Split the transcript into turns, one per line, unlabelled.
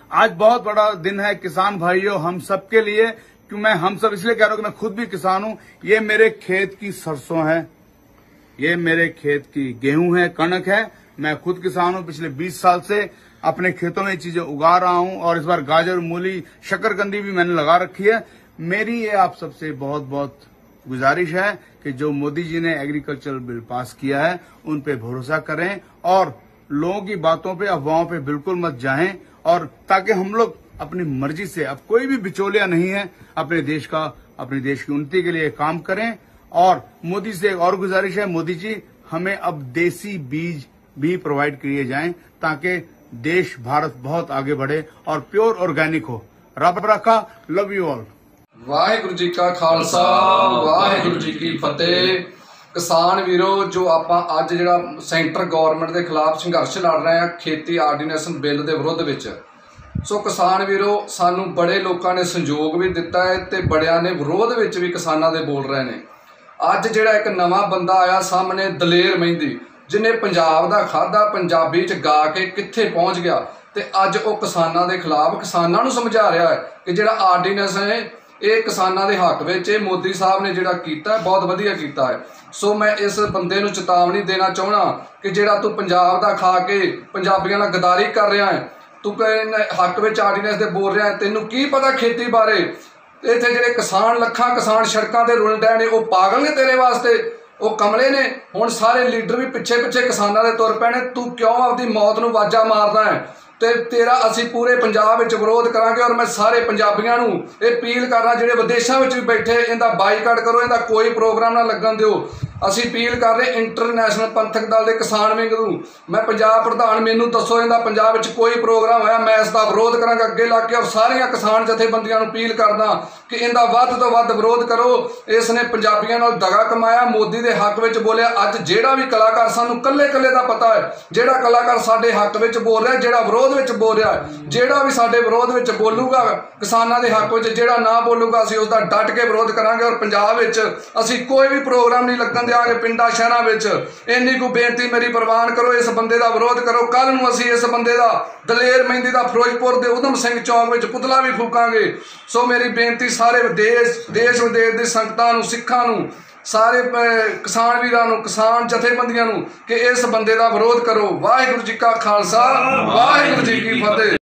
आज बहुत बड़ा दिन है किसान भाइयों हम सब के लिए। क्यों मैं हम सब इसलिए कह रहा हूं कि मैं खुद भी किसान हूं। ये मेरे खेत की सरसों है, ये मेरे खेत की गेहूं है, कणक है। मैं खुद किसान हूं, पिछले 20 साल से अपने खेतों में चीजें उगा रहा हूं और इस बार गाजर, मूली, शकरकंदी भी मैंने लगा रखी है। मेरी ये आप सबसे बहुत बहुत गुजारिश है कि जो मोदी जी ने एग्रीकल्चरल बिल पास किया है उन पे भरोसा करें और लोगों की बातों पे, अफवाहों पे बिल्कुल मत जाएं, और ताकि हम लोग अपनी मर्जी से, अब कोई भी बिचौलिया नहीं है, अपने देश की उन्नति के लिए काम करें। और मोदी से एक और गुजारिश है, मोदी जी हमें अब देसी बीज भी प्रोवाइड किए जाएं ताकि देश भारत बहुत आगे बढ़े और प्योर ऑर्गेनिक हो। रब रखा, love you all.
Waheguru ji का खालसा, वाहिगुरु जी की फतेह। किसान वीरो, जो ਆਪਾਂ ਅੱਜ ਜਿਹੜਾ ਸੈਂਟਰ ਗਵਰਨਮੈਂਟ ਦੇ ਖਿਲਾਫ ਸੰਘਰਸ਼ ਲੜ ਰਹੇ ਹਾਂ ਖੇਤੀ ਆਰਡੀਨੈਂਸ ਬਿੱਲ ਦੇ ਵਿਰੁੱਧ ਵਿੱਚ, ਸੋ ਕਿਸਾਨ ਵੀਰੋ ਸਾਨੂੰ ਬੜੇ ਲੋਕਾਂ ਨੇ ਸੰਯੋਗ ਵੀ ਦਿੱਤਾ ਹੈ ਤੇ ਬੜਿਆਂ ਨੇ ਵਿਰੋਧ ਵਿੱਚ ਵੀ ਕਿਸਾਨਾਂ ਦੇ ਬੋਲ ਰਹੇ ਨੇ। ਅੱਜ ਜਿਹੜਾ ਇੱਕ ਨਵਾਂ ਬੰਦਾ ਆਇਆ ਸਾਹਮਣੇ, ਦਲੇਰ ਮਹਿੰਦੀ, ਜਿਹਨੇ ਪੰਜਾਬ ਦਾ ਖਾਦਾ ਪੰਜਾਬੀ ਚ ਗਾ ਕੇ ਕਿੱਥੇ ਪਹੁੰਚ ਗਿਆ ਤੇ ਅੱਜ ਉਹ ਕਿਸਾਨਾਂ ਦੇ ਖਿਲਾਫ ਕਿਸਾਨਾਂ ਨੂੰ ਸਮਝਾ ਰਿਹਾ ਹੈ ਕਿ ਜਿਹੜਾ ਆਰਡੀਨੈਂਸ ਹੈ ਇਹ ਕਿਸਾਨਾਂ ਦੇ ਹੱਕ ਵਿੱਚ ਇਹ ਮੋਦੀ ਸਾਹਿਬ ਨੇ ਜਿਹੜਾ ਕੀਤਾ ਬਹੁਤ ਵਧੀਆ ਕੀਤਾ ਹੈ। ਸੋ ਮੈਂ ਇਸ ਬੰਦੇ ਨੂੰ ਚੇਤਾਵਨੀ ਦੇਣਾ ਚਾਹੁੰਦਾ ਕਿ ਜਿਹੜਾ ਤੂੰ ਪੰਜਾਬ ਦਾ ਖਾ ਕੇ ਪੰਜਾਬੀਆਂ ਨਾਲ ਗਦਾਰੀ ਕਰ ਰਿਹਾ ਹੈ, ਤੂੰ ਹੱਕ ਵਿੱਚ ਆਰਡੀਨੈਂਸ ਦੇ ਬੋਲ ਰਿਹਾ ਹੈ, ਤੈਨੂੰ ਕੀ ਪਤਾ ਖੇਤੀ ਬਾਰੇ। ਇੱਥੇ ਜਿਹੜੇ ਕਿਸਾਨ, ਲੱਖਾਂ ਕਿਸਾਨ ਸੜਕਾਂ ਤੇ ਰੁਲ ਰਹੇ ਨੇ, ਉਹ ਪਾਗਲ ਨੇ ਤੇਰੇ ਵਾਸਤੇ, ਉਹ ਕਮਲੇ ਨੇ। ਹੁਣ ਸਾਰੇ ਲੀਡਰ ਵੀ ਪਿੱਛੇ ਪਿੱਛੇ ਕਿਸਾਨਾਂ ਦੇ ਤੁਰ ਪਏ ਨੇ। ਤੂੰ ਕਿਉਂ ਆਪਦੀ ਮੌਤ ਨੂੰ ਵਾਜਾ ਮਾਰਦਾ ਹੈ? ਤੇ ਤੇਰਾ ਅਸੀਂ ਪੂਰੇ ਪੰਜਾਬ ਵਿੱਚ ਵਿਰੋਧ ਕਰਾਂਗੇ। ਔਰ ਮੈਂ ਸਾਰੇ ਪੰਜਾਬੀਆਂ ਨੂੰ ਇਹ ਅਪੀਲ ਕਰਨਾ, ਜਿਹੜੇ ਵਿਦੇਸ਼ਾਂ ਵਿੱਚ ਵੀ ਬੈਠੇ, ਇਹਦਾ ਬਾਈਕਾਟ ਕਰੋ, ਇਹਦਾ ਕੋਈ ਪ੍ਰੋਗਰਾਮ ਨਾ ਲੱਗਣ ਦਿਓ। ਅਸੀਂ ਅਪੀਲ ਕਰ ਰਹੇ ਇੰਟਰਨੈਸ਼ਨਲ ਪੰਥਕ ਦਲ ਦੇ ਕਿਸਾਨ ਵਿੰਗ ਨੂੰ। ਮੈਂ ਪੰਜਾਬ ਪ੍ਰਧਾਨ, ਮੈਨੂੰ ਦੱਸੋ ਇਹਦਾ ਪੰਜਾਬ ਵਿੱਚ ਕੋਈ ਪ੍ਰੋਗਰਾਮ ਹੋਇਆ, ਮੈਂ ਇਸ ਦਾ ਵਿਰੋਧ ਕਰਾਂਗਾ ਅੱਗੇ ਲੱਗ ਕੇ। ਔਰ ਸਾਰੀਆਂ ਕਿਸਾਨ ਜਥੇਬੰਦੀਆਂ ਨੂੰ ਅਪੀਲ ਕਰਦਾ ਕਿ ਇਹਦਾ ਵੱਧ ਤੋਂ ਵੱਧ ਵਿਰੋਧ ਕਰੋ। ਇਸ ਨੇ ਪੰਜਾਬੀਆਂ ਨਾਲ ਦਗਾ ਕਮਾਇਆ, ਮੋਦੀ ਦੇ ਹੱਕ ਵਿੱਚ ਬੋਲਿਆ। ਅੱਜ ਜਿਹੜਾ ਵੀ ਕਲਾਕਾਰ, ਸਾਨੂੰ ਕੱਲੇ ਕੱਲੇ ਦਾ ਪਤਾ ਹੈ, ਜਿਹੜਾ ਕਲਾਕਾਰ ਸਾਡੇ ਹੱਕ ਵਿੱਚ ਬੋਲ ਰਿਹਾ, ਜਿਹੜਾ ਵਿਰੋਧ ਵਿੱਚ ਬੋਲ ਰਿਹਾ, ਜਿਹੜਾ ਵੀ ਸਾਡੇ ਵਿਰੋਧ ਵਿੱਚ ਬੋਲੂਗਾ, ਕਿਸਾਨਾਂ ਦੇ ਹੱਕ ਵਿੱਚ ਜਿਹੜਾ ਨਾ ਬੋਲੂਗਾ, ਅਸੀਂ ਉਸ ਦਾ ਡਟ ਕੇ ਵਿਰੋਧ ਕਰਾਂਗੇ। ਔਰ ਪੰਜਾਬ ਵਿੱਚ ਅਸੀਂ ਕੋਈ ਵੀ ਪ੍ਰੋਗਰਾਮ ਨਹੀਂ ਲੱਗਣ ਦਿਆਂਗੇ। ਪਿੰਡਾਂ ਸ਼ਹਿਰਾਂ ਵਿੱਚ ਇੰਨੀ ਕੁ ਬੇਨਤੀ ਮੇਰੀ ਪ੍ਰਵਾਨ ਕਰੋ, ਇਸ ਬੰਦੇ ਦਾ ਵਿਰੋਧ ਕਰੋ। ਕੱਲ ਨੂੰ ਅਸੀਂ ਇਸ ਬੰਦੇ ਦਾ, ਦਲੇਰ ਮਹਿੰਦੀ ਦਾ, ਫਿਰੋਜ਼ਪੁਰ ਦੇ ਉਧਮ ਸਿੰਘ ਚੌਕ ਵਿੱਚ ਪੁਤਲਾ ਵੀ ਫੂਕਾਂਗੇ। ਸੋ ਮੇਰੀ ਬੇਨਤੀ ਸਾਰੇ ਦੇਸ਼ ਵਿਦੇਸ਼ ਦੀ ਸੰਗਤਾਂ ਨੂੰ, ਸਿੱਖਾਂ ਨੂੰ, ਸਾਰੇ ਕਿਸਾਨ ਵੀਰਾਂ ਨੂੰ, ਕਿਸਾਨ ਜਥੇਬੰਦੀਆਂ ਨੂੰ ਕਿ ਇਸ ਬੰਦੇ ਦਾ ਵਿਰੋਧ ਕਰੋ। ਵਾਹਿਗੁਰੂ ਜੀ ਕਾ ਖਾਲਸਾ, ਵਾਹਿਗੁਰੂ ਜੀ ਕੀ ਫਤਿਹ।